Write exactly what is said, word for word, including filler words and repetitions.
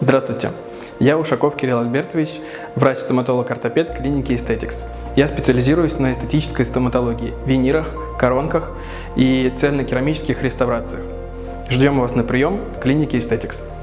Здравствуйте, я Ушаков Кирилл Альбертович, врач-стоматолог-ортопед клиники Aesthetics. Я специализируюсь на эстетической стоматологии, винирах, коронках и цельнокерамических реставрациях. Ждем вас на прием в клинике Aesthetics.